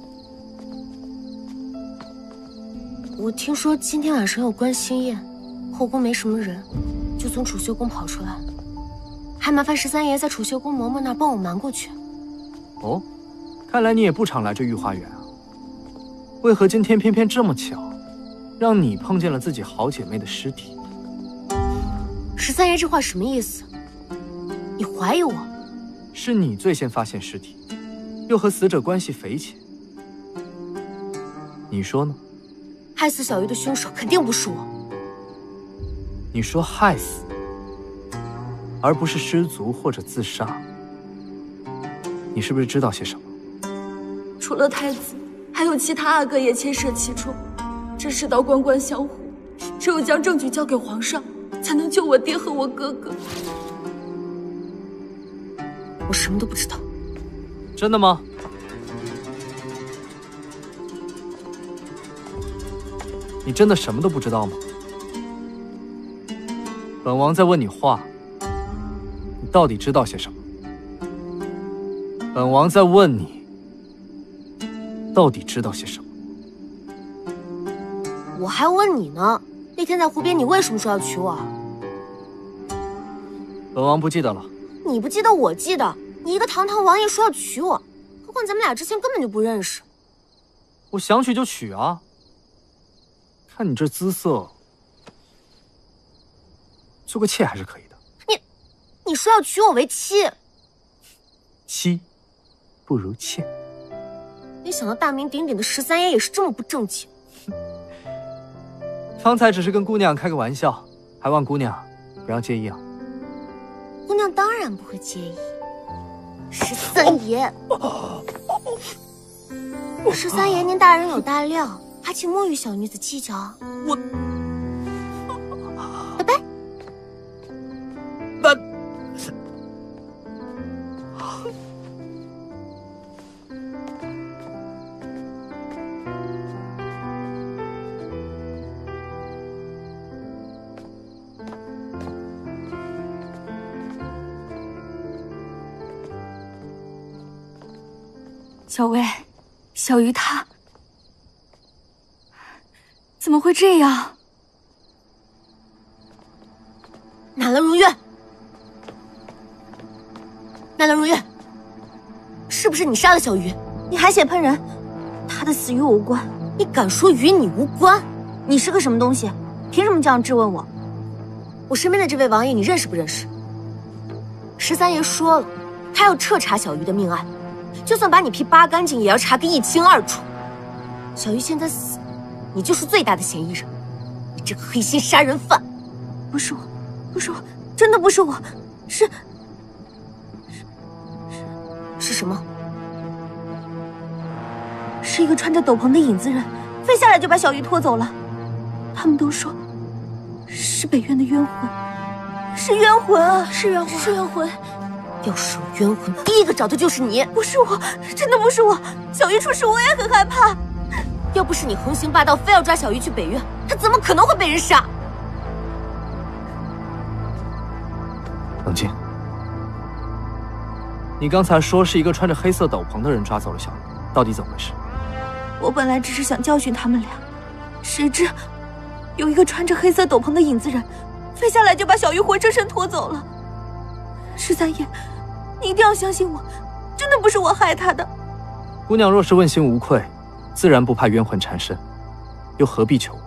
E: 我听说今天晚上有观星宴，后宫没什么人，就从储秀宫跑出来，还麻烦十三爷在储秀宫嬷嬷那儿帮我瞒过去。
B: 哦，看来你也不常来这御花园啊？为何今天偏偏这么巧？让你碰见了自己好姐妹的尸体。
E: 十三爷这话什么意思？你怀疑我？
B: 是你最先发现尸体，又和死者关系匪浅。你说呢？
E: 害死小鱼的凶手肯定不是我。
B: 你说害死，而不是失足或者自杀。你是不是知道些什么？
G: 除了太子，还有其他阿哥也牵涉其中。这世道官官相护，只有将证据交给皇上，才能救我爹和我哥哥。
E: 我什么都不知道。
B: 真的吗？你真的什么都不知道吗？本王在问你话，你到底知道些什么？本王在问你，到底知道些什么？
E: 我还问你呢，那天在湖边你为什么说要娶我？
B: 本王不记得了。
E: 你不记得我记得，你一个堂堂王爷说要娶我，何况咱们俩之前根本就不认识。
B: 我想娶就娶啊，看你这姿色，做个妾还是可以的。
E: 你，你说要娶我为妻？
B: 妻不如妾。
E: 没想到大名鼎鼎的十三爷也是这么不正经。
B: 方才只是跟姑娘开个玩笑，还望姑娘不要介意啊。
E: 姑娘当然不会介意。十三爷，十三爷，您大人有大量，还请莫与小女子计较啊。
A: 我，
E: 拜拜。
A: 那。
G: 小薇，小鱼她怎么会这样？
E: 纳兰如月，纳兰如月，是不是你杀了小鱼？
G: 你还写喷人？她的死与我无关。
E: 你敢说与你无关？
G: 你是个什么东西？凭什么这样质问我？
E: 我身边的这位王爷，你认识不认识？十三爷说了，他要彻查小鱼的命案。就算把你皮扒干净，也要查个一清二楚。 小鱼现在死，你就是最大的嫌疑人，你这个黑心杀人犯！
G: 不是我，不是我，真的不是我，是
E: 是什么？
G: 是一个穿着斗篷的影子人，飞下来就把小鱼拖走了。他们都说是北院的冤魂，是冤魂啊，
C: 是冤魂，是冤魂。
E: 要是有冤魂，第一个找的就是你。
G: 不是我，真的不是我。小鱼出事，我也很害怕。
E: 要不是你横行霸道，非要抓小鱼去北院，他怎么可能会被人杀？
B: 冷静。你刚才说是一个穿着黑色斗篷的人抓走了小鱼，到底怎么回事？
G: 我本来只是想教训他们俩，谁知有一个穿着黑色斗篷的影子人，飞下来就把小鱼活生生拖走了。十三爷，你一定要相信我，真的不是我害他的。
B: 姑娘若是问心无愧，自然不怕冤魂缠身，又何必求我？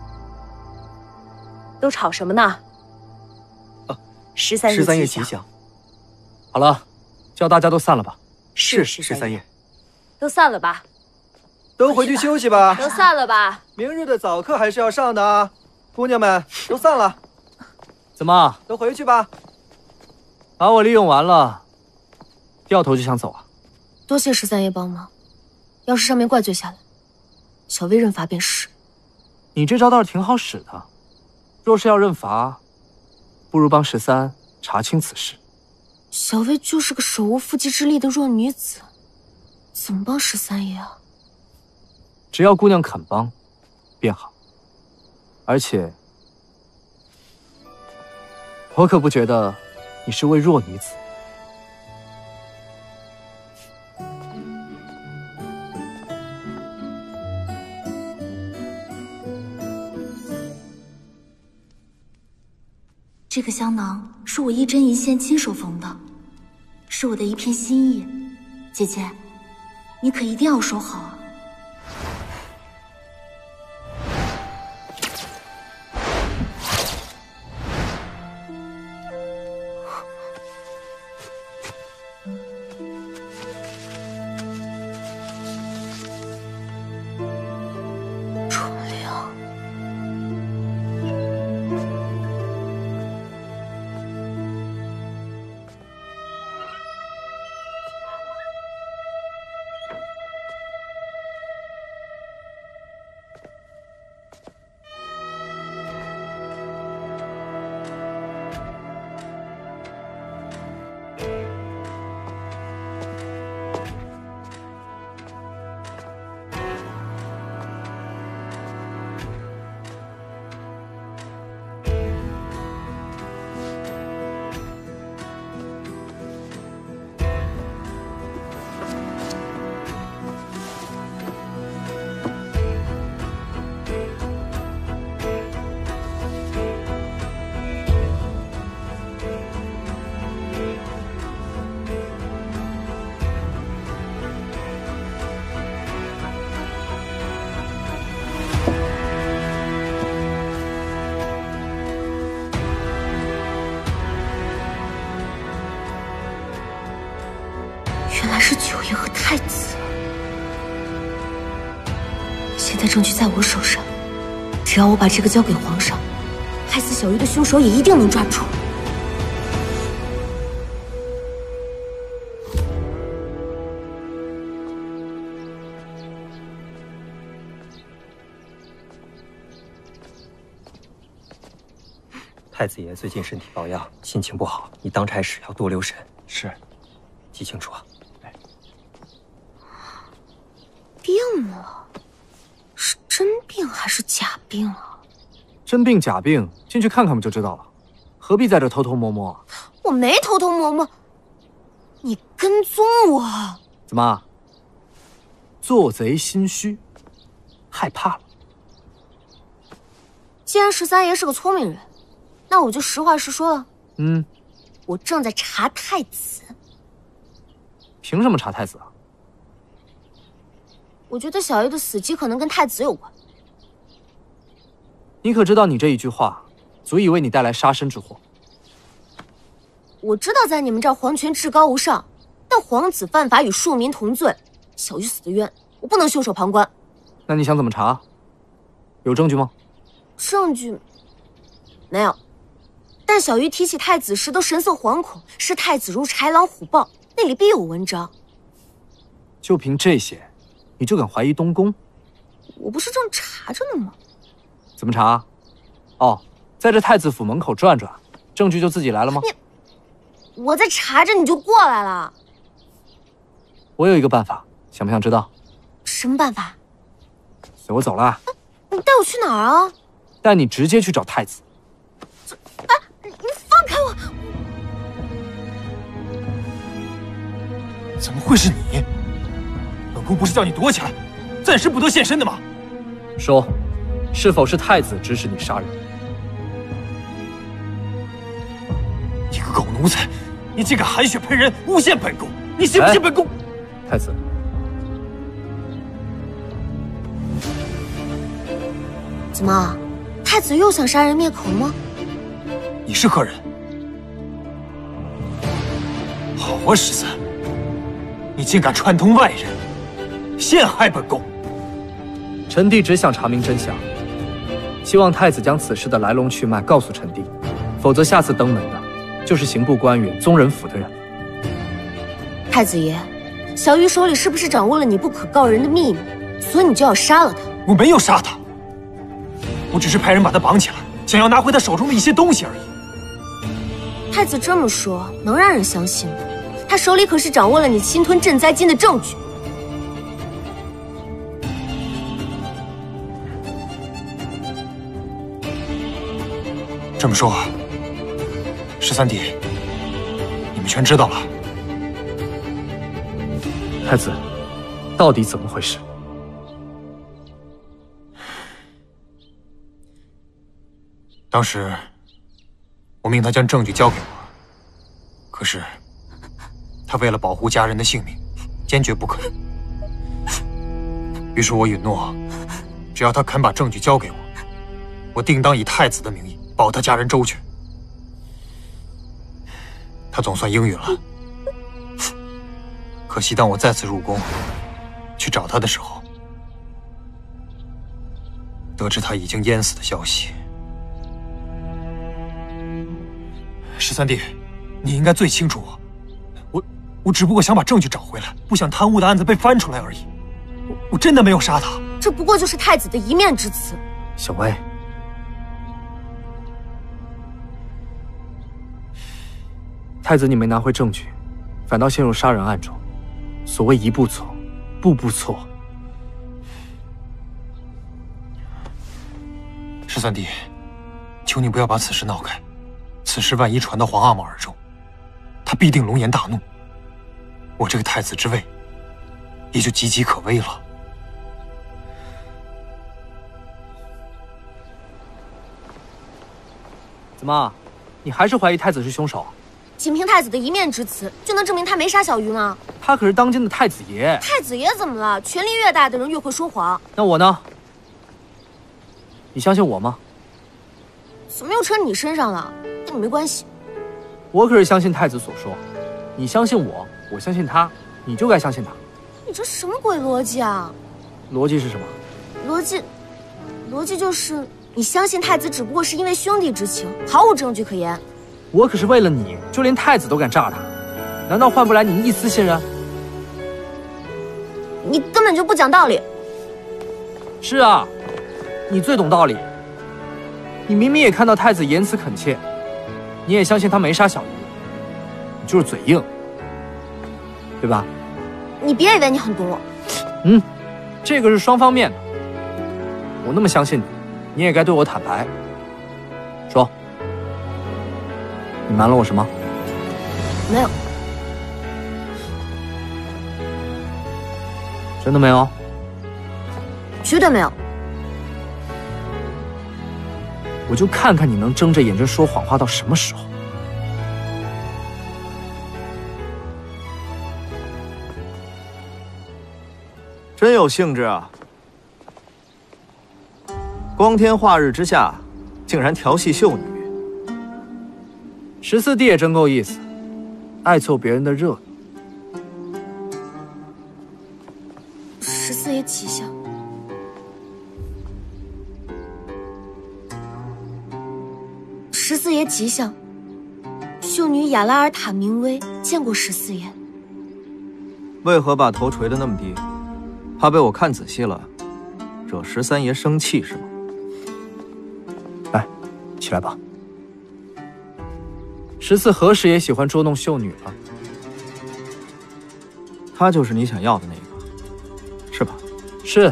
L: 都吵什么呢？
B: 啊，
L: 十三爷，
B: 十三爷吉祥。好了，叫大家都散了吧。
L: 是
B: 十三爷。
L: 都散了吧。
B: 都回去休息吧。
L: 都散了吧。
B: 明日的早课还是要上的啊，姑娘们都散了。怎么，都回去吧。把我利用完了，掉头就想走啊？
E: 多谢十三爷帮忙，要是上面怪罪下来，小薇认罚便是。
B: 你这招倒是挺好使的，若是要认罚，不如帮十三查清此事。
E: 小薇就是个手无缚鸡之力的弱女子，怎么帮十三爷啊？
B: 只要姑娘肯帮，便好。而且，我可不觉得你是位弱女子。
C: 这个香囊是我一针一线亲手缝的，是我的一片心意。姐姐，你可一定要收好啊！原来是九爷和太子，现在证据在我手上，只要我把这个交给皇上，害死小鱼的凶手也一定能抓住。
I: 太子爷最近身体抱恙，心情不好，你当差时要多留神。
B: 是，
I: 记清楚啊。
E: 病了，是真病还是假病啊？
B: 真病假病，进去看看不就知道了，何必在这偷偷摸摸啊？
E: 我没偷偷摸摸，你跟踪我。
B: 怎么？做贼心虚，害怕了？
E: 既然十三爷是个聪明人，那我就实话实说了。
B: 嗯，
E: 我正在查太子。
B: 凭什么查太子啊？
E: 我觉得小鱼的死机可能跟太子有关。
B: 你可知道，你这一句话，足以为你带来杀身之祸。
E: 我知道在你们这儿皇权至高无上，但皇子犯法与庶民同罪，小鱼死的冤，我不能袖手旁观。
H: 那你想怎么查？有证据吗？
E: 证据没有，但小鱼提起太子时都神色惶恐，视太子如豺狼虎豹，那里必有文章。
H: 就凭这些，你就敢怀疑东宫？
E: 我不是正查着呢吗？
H: 怎么查？哦，在这太子府门口转转，证据就自己来了吗？
E: 你，我在查着，你就过来了。
H: 我有一个办法，想不想知道？
E: 什么办法？
H: 随我走了。
E: 你带我去哪儿啊？
H: 带你直接去找太子。
E: 啊！你放开我！
J: 怎么会是你？本宫不是叫你躲起来，暂时不得现身的吗？
H: 说，是否是太子指使你杀人？
J: 你个狗奴才！你竟敢含血喷人，诬陷本宫！你信不信本宫？
H: 哎、太子。
E: 怎么，太子又想杀人灭口吗？
J: 你是何人？好啊，十三，你竟敢串通外人，陷害本宫！
H: 臣弟只想查明真相，希望太子将此事的来龙去脉告诉臣弟，否则下次登门的就是刑部官员宗人府的人。
E: 太子爷，小鱼手里是不是掌握了你不可告人的秘密？所以你就要杀了他？
J: 我没有杀他。我只是派人把他绑起来，想要拿回他手中的一些东西而已。
E: 太子这么说，能让人相信吗？他手里可是掌握了你侵吞赈灾金的证据。
J: 这么说，十三弟，你们全知道了。
H: 太子，到底怎么回事？
J: 当时，我命他将证据交给我，可是，他为了保护家人的性命，坚决不肯。于是我允诺，只要他肯把证据交给我，我定当以太子的名义保他家人周全。他总算应允了。可惜，当我再次入宫去找他的时候，得知他已经淹死的消息。十三弟，你应该最清楚我，我我只不过想把证据找回来，不想贪污的案子被翻出来而已。我我真的没有杀他，
E: 这不过就是太子的一面之词。
H: 小薇，太子你没拿回证据，反倒陷入杀人案中。所谓一步错，步步错。
J: 十三弟，求你不要把此事闹开。此事万一传到皇阿玛耳中，他必定龙颜大怒，我这个太子之位也就岌岌可危了。
H: 怎么，你还是怀疑太子是凶手？
E: 仅凭太子的一面之词，就能证明他没杀小鱼吗？
H: 他可是当今的太子爷。
E: 太子爷怎么了？权力越大的人越会说谎。
H: 那我呢？你相信我吗？
E: 怎么又扯你身上了？跟你没关系。
H: 我可是相信太子所说，你相信我，我相信他，你就该相信他。
E: 你这什么鬼逻辑啊？
H: 逻辑是什么？
E: 逻辑，逻辑就是你相信太子只不过是因为兄弟之情，毫无证据可言。
H: 我可是为了你，就连太子都敢炸他，难道换不来你一丝信任？
E: 你根本就不讲道理。
H: 是啊，你最懂道理。你明明也看到太子言辞恳切，你也相信他没杀小鱼，你就是嘴硬，对吧？
E: 你别以为你很懂我。
H: 嗯，这个是双方面的。我那么相信你，你也该对我坦白。说，你瞒了我什么？
E: 没有。
H: 真的没有？
E: 绝对没有。
H: 我就看看你能睁着眼睛说谎话到什么时候。
B: 真有兴致啊！光天化日之下，竟然调戏秀女。
H: 十四弟也真够意思，爱凑别人的热闹。
E: 十四爷吉祥。 十四爷吉祥。秀女雅拉尔塔明威见过十四爷。
B: 为何把头垂得那么低？怕被我看仔细了，惹十三爷生气是吗？
H: 来，起来吧。十四何时也喜欢捉弄秀女了？
B: 她就是你想要的那个，是吧？
H: 是。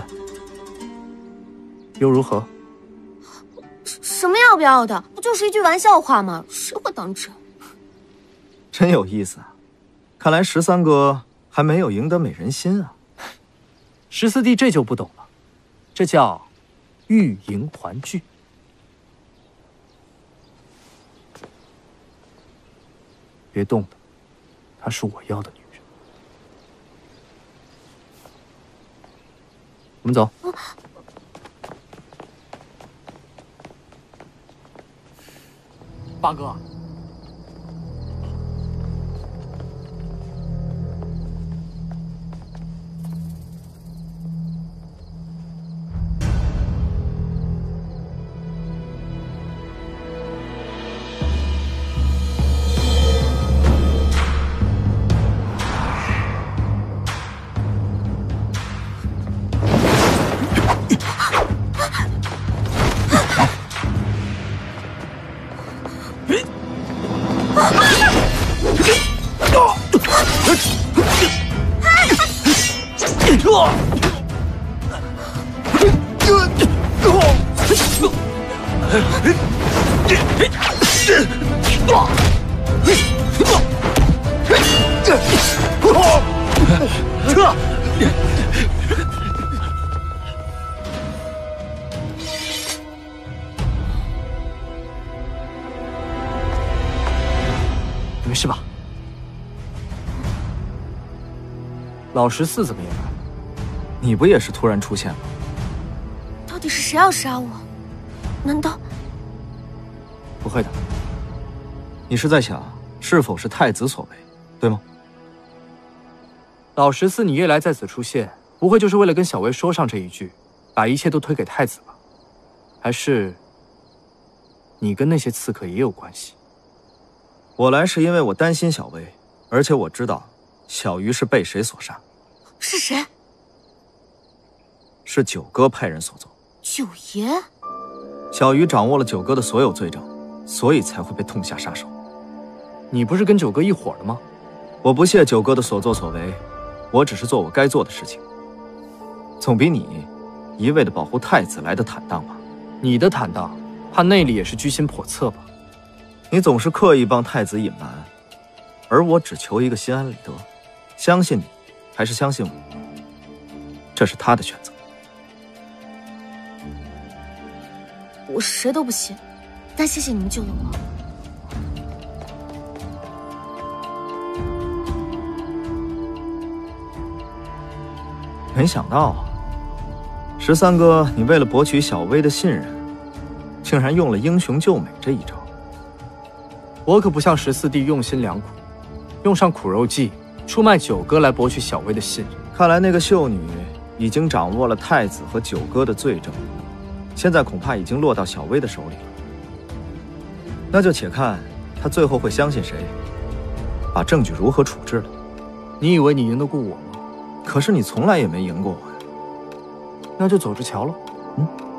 H: 又如何？
E: 什么要不要的？不就是一句玩笑话吗？谁会当真？
B: 真有意思啊！看来十三哥还没有赢得美人心啊。
H: 十四弟这就不懂了，这叫欲迎还拒。别动她，她是我要的女人。我们走。
I: 八哥。
H: 没事吧？老十四怎么也来了？
B: 你不也是突然出现吗？
E: 到底是谁要杀我？难道……
H: 不会的。
B: 你是在想是否是太子所为，对吗？
H: 老十四，你夜来在此出现，不会就是为了跟小薇说上这一句，把一切都推给太子吧？还是你跟那些刺客也有关系？
B: 我来是因为我担心小薇，而且我知道小鱼是被谁所杀。
E: 是谁？
B: 是九哥派人所做。
E: 九爷？
B: 小鱼掌握了九哥的所有罪证，所以才会被痛下杀手。
H: 你不是跟九哥一伙的吗？
B: 我不屑九哥的所作所为，我只是做我该做的事情，总比你一味的保护太子来的坦荡吧。
H: 你的坦荡，怕内里也是居心叵测吧？
B: 你总是刻意帮太子隐瞒，而我只求一个心安理得。相信你，还是相信我，这是他的选择。
E: 我谁都不信，但谢谢你们救了我。
B: 没想到啊，十三哥，你为了博取小薇的信任，竟然用了英雄救美这一招。
H: 我可不像十四弟用心良苦，用上苦肉计，出卖九哥来博取小薇的信任。
B: 看来那个秀女已经掌握了太子和九哥的罪证，现在恐怕已经落到小薇的手里了。那就且看他最后会相信谁，把证据如何处置了。
H: 你以为你赢得过我吗？
B: 可是你从来也没赢过我呀。
H: 那就走着瞧了。
B: 嗯。